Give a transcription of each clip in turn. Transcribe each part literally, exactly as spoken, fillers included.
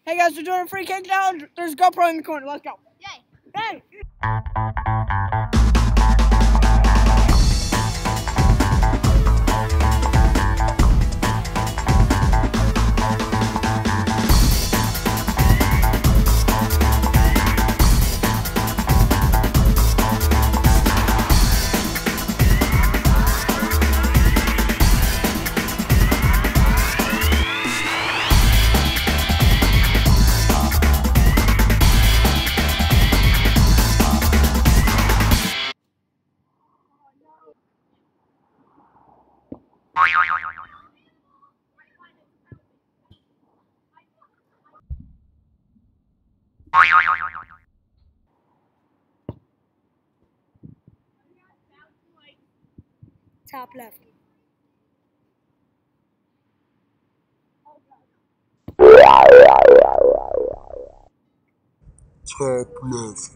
Hey guys, we're doing a free kick challenge. There's a GoPro in the corner. Let's go. Yay. Hey! Top left. Top left.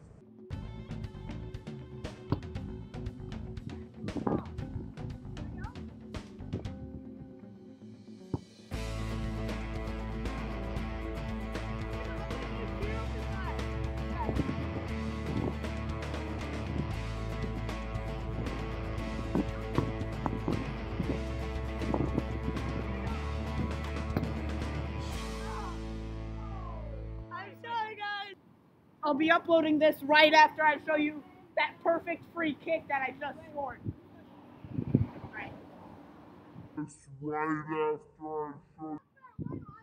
I'll be uploading this right after I show you that perfect free kick that I just scored. Right. It's right after I show